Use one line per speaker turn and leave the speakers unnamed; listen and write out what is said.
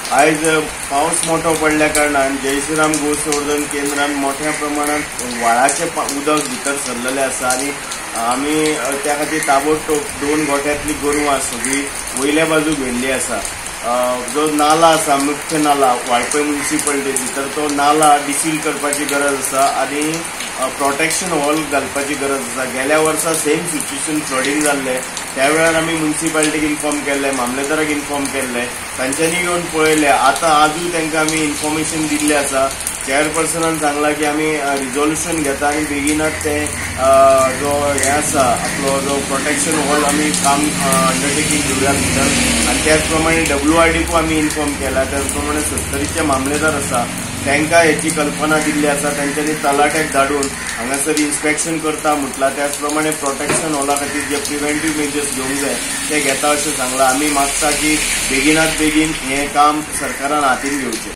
आज पाऊस मोठो पडल्या कारणान जय श्रीराम गोसंवर्धन केंद्रान मोठ्या प्रमाणात व्हाळाचे उदक भितर सरलेले आसा आणि आम्ही त्या खातीर ताबडतोब 2 गोठ्यांतली गोरवां सगळी वयल्या बाजूक व्हेल्ली आसा। जो नाला आसा मुख्य नाला वाळपय म्युनिसिपालिटी भितर तो नाला डिसील करपाची गरज आसा आणि प्रोटेक्शन वॉल घालपाची गरज आसा। गेल्या वर्सा सेम सिच्युएशन फ्लडिंग जाल्ले त्या वेळार आमी म्युनिसिपालिटीक इन्फॉर्म केल्ले, मामलेदाराक इन्फॉर्म केल्ले, तांच्यांनी येवन पळयले। आता आजूय तांकां आमी इन्फॉर्मेशन दिल्ले आसा। चेअरपर्सनान सांगला की आमी रिझोल्युशन घेता आणि बेगीनच ते जो हे आसा आपलो जो प्रोटेक्शन वॉल आमी काम अंडरटेकिंग घेवया भितर आणि त्याच प्रमाणे WRDको आमी इन्फॉर्म केला। त्याच प्रमाणे सत्तरीचे मामलेदार आसा तांकां हेची कल्पना दिल्ली आसा। तांच्यांनी तलाट्याक धाडून हांगासर इन्स्पेक्शन करता म्हटला। त्याच प्रमाणे प्रोटेक्शन वॉला खातीर जे प्रिव्हेंटिव्ह मेजर्स घेवंक जाय ते घेता अशें सांगला। आमी मागता की बेगीनात बेगीन हें काम सरकारान हातीन घेवचें।